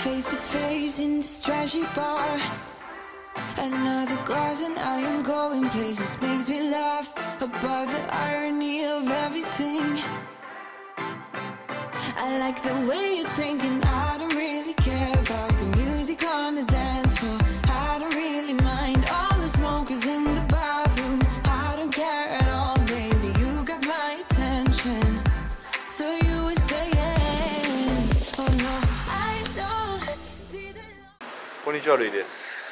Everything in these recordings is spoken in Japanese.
face to face in this trashy bar. Another glass and I am going places. Makes me laugh above the irony of everything. I like the way you're thinking. I don't really care about the music on the dance floor. I don't really mind all the smokers in the bathroom. I don't care at all, baby. You got my attention. So you were saying, oh no, I don't see the love. こんにちは、るいです。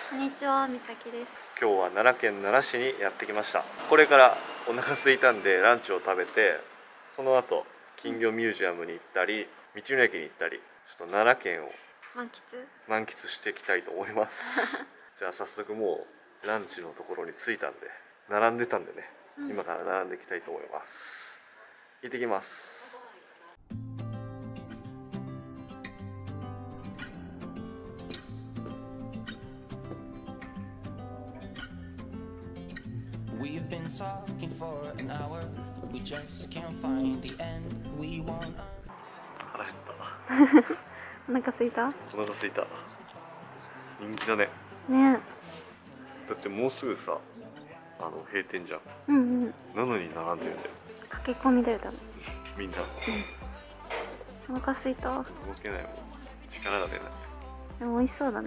こんにちは、みさきです。 今日は奈良県奈良市にやってきました。これからお腹空いたんでランチを食べて、その後金魚ミュージアムに行ったり、道の駅に行ったり、ちょっと奈良県を満喫していきたいと思いますじゃあ早速もうランチのところに着いたんで、並んでたんでね、今から並んでいきたいと思います。行ってきます。 We've been talking for an hour. We just can't find the end. We want. 腹減った。 お腹すいた？ お腹空いた。人気だね。 ね。 だってもうすぐさ、閉店じゃん。 うんうん。 なのに並んでるんだよ。 駆け込みだよ多分。 みんな。 お腹すいた。 動けないもん。力が出ない。 でも美味しそうだね。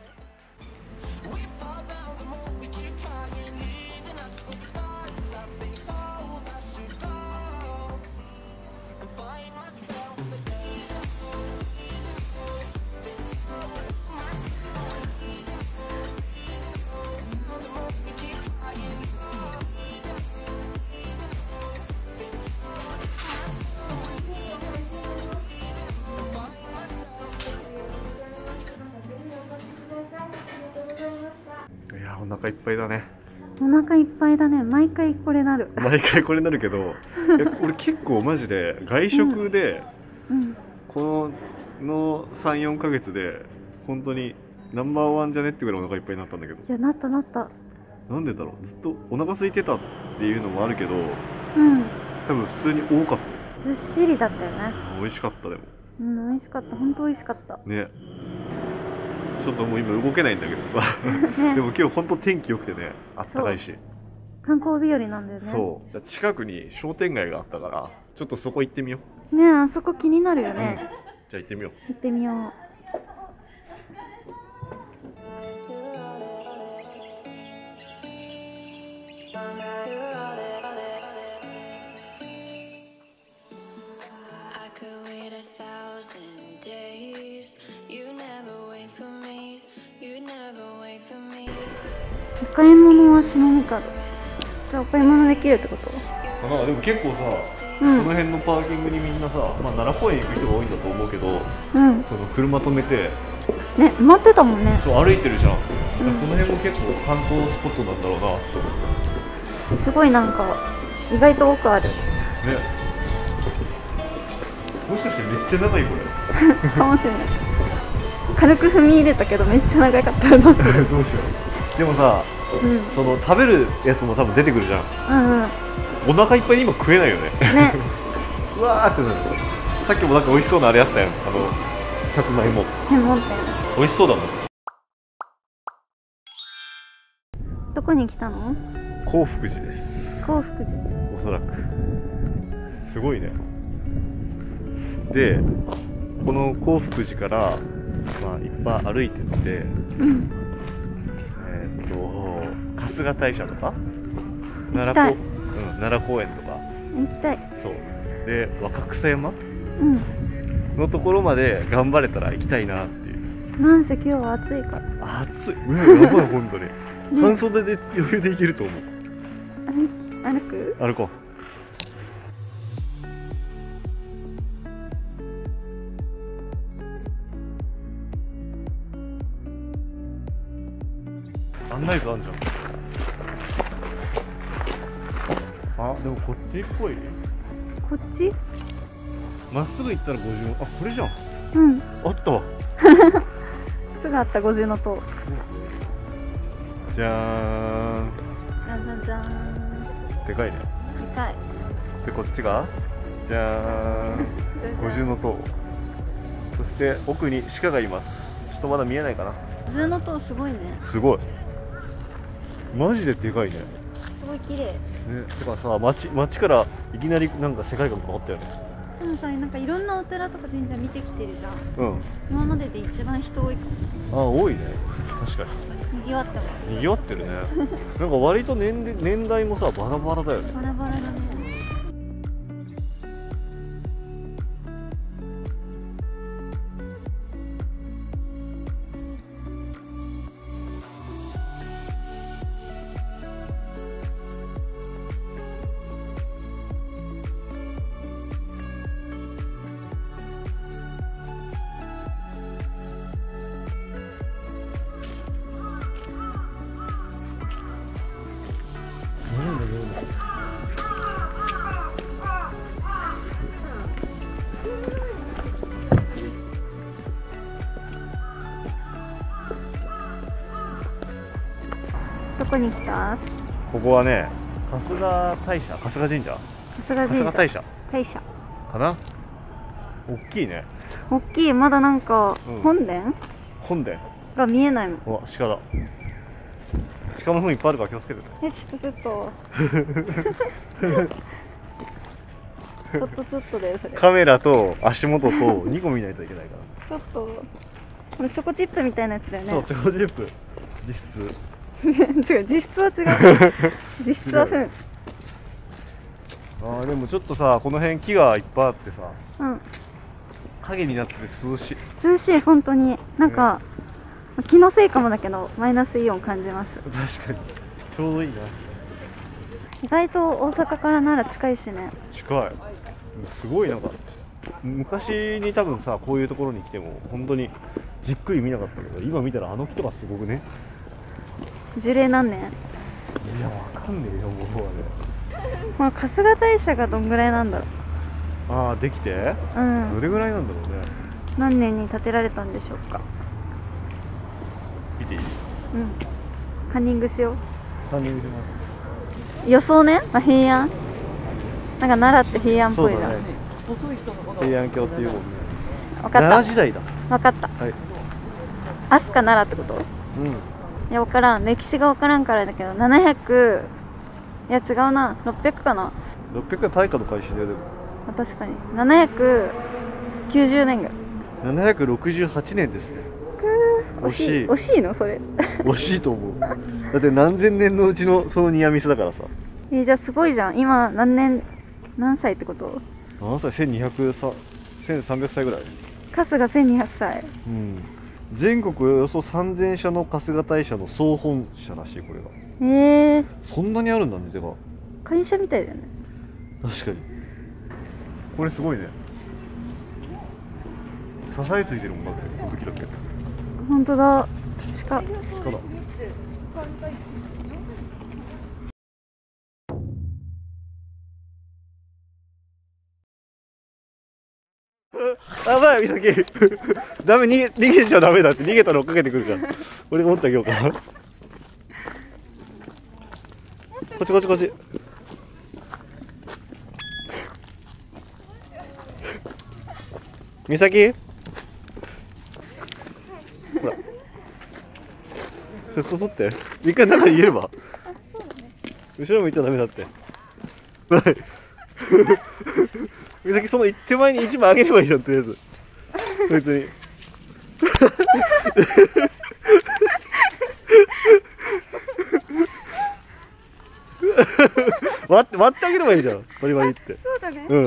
いや、お腹いっぱいだね。 お腹いっぱいだね。毎回これなる。 毎回これなるけど、俺結構マジで外食で、この3、4ヶ月で本当にナンバーワンじゃねってぐらいお腹いっぱいになったんだけど。 いや、なったなった。 なんでだろう。ずっとお腹空いてたっていうのもあるけど、多分普通に多かった。 ずっしりだったよね。 美味しかったでも。 美味しかった。本当美味しかった。 ね。ちょっともう今動けないんだけどさでも今日本当天気良くてね、あったかいし観光日和なんだよね。 そう近くに商店街があったから、ちょっとそこ行ってみようね。あそこ気になるよね。 じゃあ行ってみよう。 行ってみよう。お買い物はしないか。じゃあお買い物できるってこと？ なんかでも結構さ、この辺のパーキングにみんなさ、まあ奈良公園行く人が多いんだと思うけど、その車止めてね、待ってたもんね。 そう歩いてるじゃん。この辺も結構観光スポットなんだろうな。 すごいなんか意外と奥ある。ね。 もしかしてめっちゃ長いこれ。 かもしれない。軽く踏み入れたけどめっちゃ長かったらどうする？ どうしよう。でもさ、その食べるやつも多分出てくるじゃん。お腹いっぱいに今食えないよね。ね。うわーってなる。さっきもなんか美味しそうなあれあったよ。さつまいも。美味しそうだもん。 どこに来たの？ 興福寺です。 興福寺。 おそらく。すごいね。で、この興福寺からまあいっぱい歩いてって。春日大社とか奈良公園とか行きたい。そうで若草山のところまで頑張れたら行きたいなっていう。 なんせ今日は暑いから。 暑い。やばい本当に半袖で余裕で行けると思う。歩こう。案内図あんじゃん。あ、でもこっちっぽい。 こっち？ まっすぐ行ったら50。あ、これじゃん。あったわ。 すぐあった、50の塔。 じゃーん。 じゃんじゃんじゃん。 でかいね。 でかい。 でこっちがじゃーん。50の塔。そして奥に鹿がいます。 っとまだ見えないかな。 普通の塔すごいね。 すごい、マジででかいね。 すごい綺麗。 ね、てかさ、街からいきなりなんか世界観変わったよね。 でもさ、なんかいろんなお寺とか神社見てきてるじゃん。 うん。 今までで一番人多いかも。 あ、多いね。確かにぎわってもに。にぎわってるね。なんか割と年代もさ、バラバラだよね。 バラバラだね。どこに来た？ ここはね、春日神社、春日大社かな。大きいね。 大きい。まだなんか本殿が見えないもん。 うわ、鹿だ。鹿の糞いっぱいあるから気をつけてね。 ちょっとちょっとでそれ。 カメラと足元と2個見ないといけないかちょっとこれチョコチップみたいなやつだよら。 ね。 そう、チョコチップ。実質違う、実質は違う。実質は糞。 あー、でもちょっとさ、この辺木がいっぱいあってさ、 うん。 影になってて涼しい。 涼しい、本当に。なんか、気のせいかもだけどマイナスイオン感じます。 確かにちょうどいいな。 意外と大阪からなら近いしね。 近い。すごいなんか昔に多分さ、こういうところに来ても本当にじっくり見なかったけど、今見たらあの木とかすごくね。 樹齢何年？ いや、わかんねえよ、もうあれ。 この春日大社がどんぐらいなんだろう。 ああ、できてうん。 どれぐらいなんだろうね。 何年に建てられたんでしょうか。 見ていい？ うん。カンニングしよカンニングしまう。予想ね。まあ、平安。なんか奈良って平安っす。 ぽいじゃん。 平安京っていうもんね。 分かった。 奈良時代だ。 分かった。 はい。 飛鳥奈良ってこと？ うん。 いや、分からん。歴史が分からんからだけど、700、いや違うな、600かな。 600は大化の改新だよ。でもあ、確かに790年ぐらい。 768年ですね。惜しい。 惜しいのそれ。 惜しいと思う。だって何千年のうちのそのニアミスだからさ。 じゃあすごいじゃん。今何歳ってこと？ 何歳？1200さ、1300歳ぐらい。 春日1200歳。 うん。全国およそ3000社の春日大社の総本社らしい、これが。そんなにあるんだね。てか会社みたいだよね。 確かに。これすごいね。支えついてるもんだって。この時だけ。 本当だ。鹿だ。 やばい、美咲。ダメ、逃げちゃダメだって。逃げたら追っかけてくるから。俺が持ってあげようか。こっちこっちこっち。美咲。ほら。そ取って。一回中に入れれば。後ろ向いちゃダメだって。美咲、その手前に一枚あげればいいじゃん、とりあえず。そいつに。割ってあげればいいじゃん、バリバリって。 そうだね。 うん。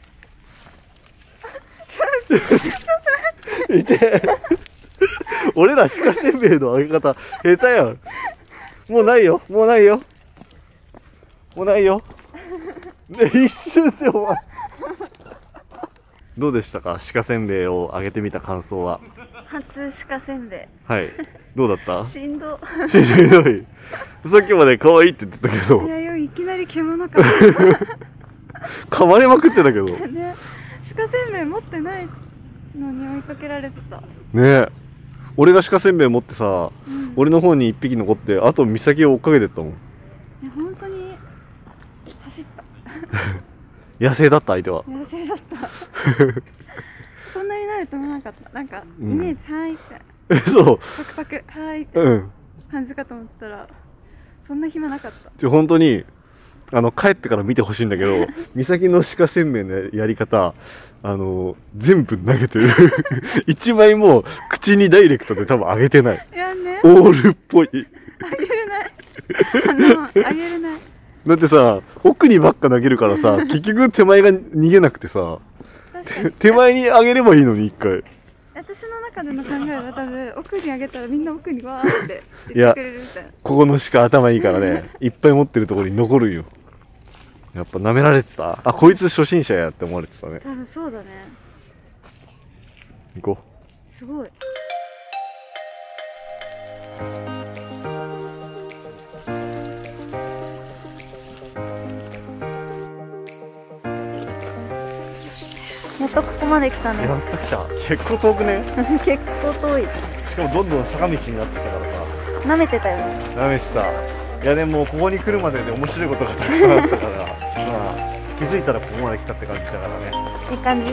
見て。俺ら鹿せんべいのあげ方下手やん。もうないよ、もうないよ。もうないよ。で、一瞬でお前。どうでしたか、鹿せんべいをあげてみた感想は。 初鹿せんべい。 はい。どうだった？ しんど。 しんどい。さっきまで可愛いって言ってたけど。 いやいや、いきなり獣か。 噛まれまくってたけど。 ね、鹿せんべい持ってないのに追いかけられてた。 ねえ。俺が鹿せんべい持ってさ、俺の方に一匹残って、あと美咲を追っかけてったもん。 いや、本当に走った。 野生だった、相手は。 野生だった。こんなになると思わなかった。なんかイメージ、はいってそう。 パクパクはーいって感じかと思ったら、そんな暇なかった。 本当に帰ってから見てほしいんだけど、美咲の鹿せんべいのやり方、全部投げてる。一枚も口にダイレクトで多分あげてない。 いやね。 オールっぽい。 あげれない。あげれない。 だってさ、奥にばっか投げるからさ、結局手前が逃げなくてさ、手前にあげればいいのに一回。 私の中での考えは多分、奥にあげたらみんな奥にわーって言ってくれるみたいな。 ここの鹿頭いいからね、いっぱい持ってるところに残るよ。やっぱ舐められてた。あ、こいつ初心者やって思われてたね。 多分そうだね。 行こう。すごい。やっとここまで来たね。 やっと来た。結構遠くね。 結構遠い。 しかもどんどん坂道になってたからさ。 舐めてたよね。 舐めてた。いやでもここに来るまでで面白いことがたくさんあったから、まあ気づいたらここまで来たって感じだからね。 いい感じ？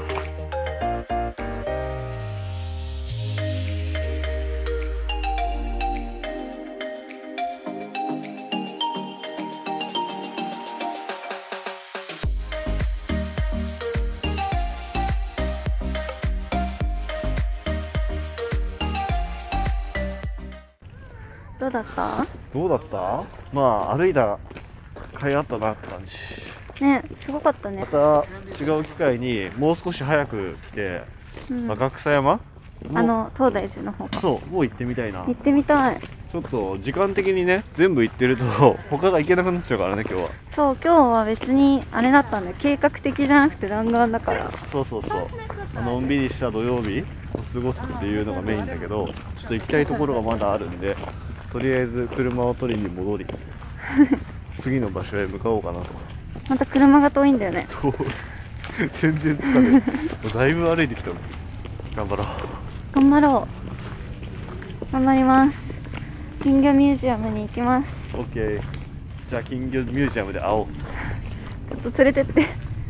どうだった？ どうだった？まあ歩いた甲斐あったなって感じ。 ね、すごかったね。 また違う機会にもう少し早く来て、学草山？ 東大寺の方か。 そう、もう行ってみたいな。 行ってみたい。 ちょっと時間的にね、全部行ってると他が行けなくなっちゃうからね、今日は。 そう、今日は別にあれだったんだよ。計画的じゃなくて弾丸だから。 そうそうそう。のんびりした土曜日を過ごすっていうのがメインだけど、ちょっと行きたいところがまだあるんで、とりあえず車を取りに戻り次の場所へ向かおうかなと。 また車が遠いんだよね。 全然疲れる。だいぶ歩いてきたの。頑張ろう。 頑張ろう。頑張ります。金魚ミュージアムに行きます。 オッケー。じゃあ金魚ミュージアムで会おう。 ちょっと連れてって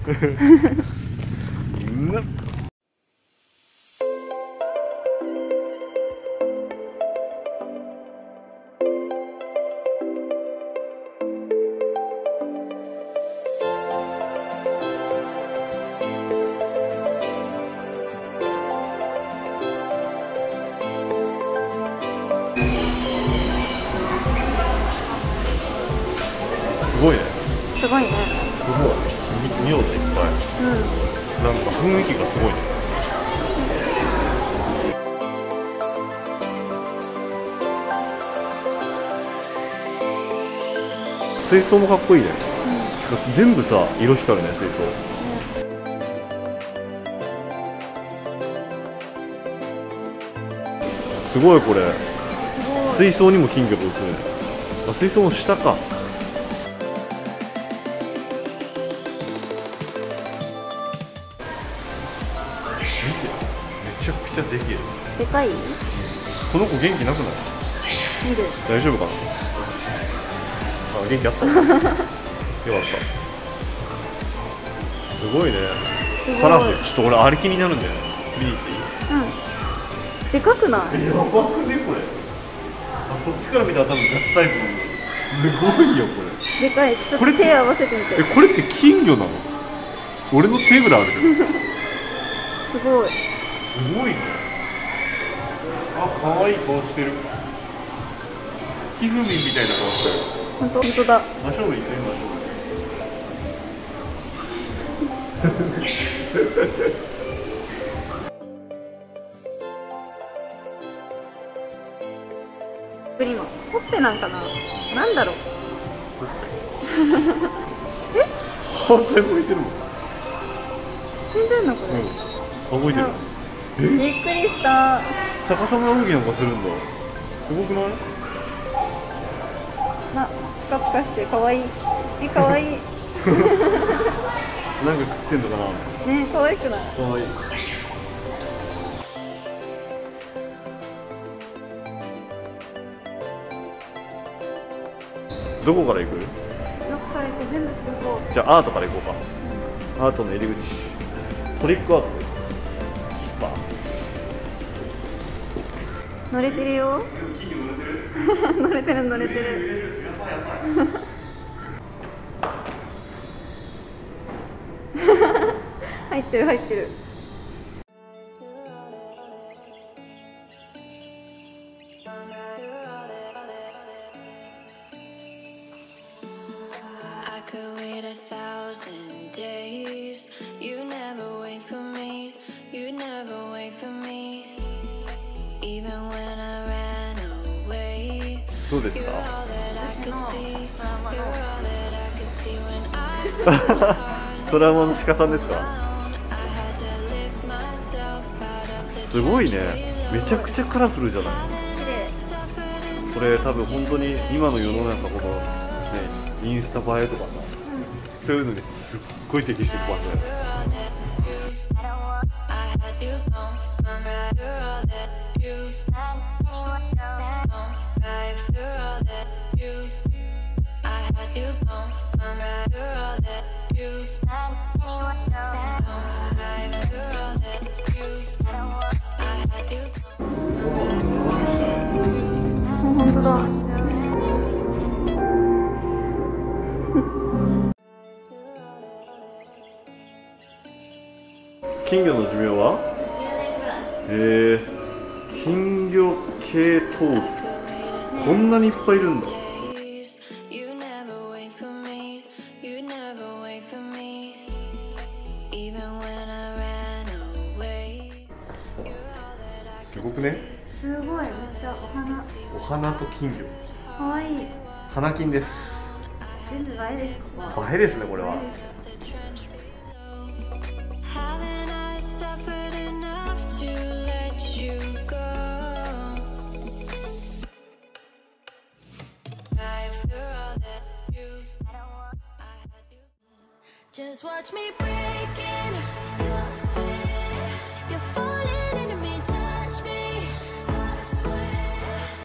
すごいね。 すごいね。 すごい。見ようぜ、いっぱい。なんか雰囲気がすごいね。水槽もかっこいいね。全部さ、色光るね、水槽。すごいこれ。水槽にも金魚が映るね。あ、水槽の下か。見て、めちゃくちゃできる。 でかい？ この子元気なくない？ 見る。 大丈夫かな？あ、元気あった。よかった。すごいね。カラフル。ちょっと俺あれ気になるんだよね。見に行っていい？ うん。でかくない？ やばくねこれ。あ、こっちから見たら多分ガチサイズなんだ。すごいよこれ。 でかい。ちょっと手合わせてみて。 これって金魚なの？俺の手ぐらいあるけど。 すごい。 すごいね。あ、可愛い顔してる。ひふみんみたいな顔してる。 本当だ。 真正面行ってみましょう。 今ほっぺなんかな。なんだろう。 反対向いてるもん。 死んでんのこれ。 動いてる。 びっくりした。 逆さま動きなんかするんだ。すごくない？ な、プカプカして可愛い。可愛い。 なんか食ってんのかな。 ね、可愛くない？ 可愛い。どこから行く？ どこから行く？全部すごい。 じゃあアートから行こうか。アートの入り口。トリックアートです。 乗れてるよ。乗れてる乗れてる。入ってる入ってる。 I could wait 1,000 days. You never wait for me. You never wait for me. Even when I ran away. どうです You're か？ all that I 私 could の see. ドラマ You're の all that I could see when I ドラマの鹿さんですか？ I had to lift myself out of the すごいね。めちゃくちゃカラフルじゃない？ 綺麗。 これ多分本当に今の世の中このねインスタ映えとかさ、そういうのにすっごい適してる場所だよ。 I had you gone, I'm right. You're all that you right. You're all that you I had you gone, I'm right. You're all that you right. You're all that you I had you gone. 本当だ。 金魚の寿命は？10年ぐらい。金魚系トウこんなにいっぱいいるんだ。 You never wait for me. You never wait for me. Even when I ran away. You're all that I すごくね？ すごい、めっちゃお花。 お花と金魚。 かわいい。 花金です。 全部映えですか？ 映えですねこれは。 Haven't I suffered enough to let you go? I feel all that you I had you. Just watch me breaking your sweet.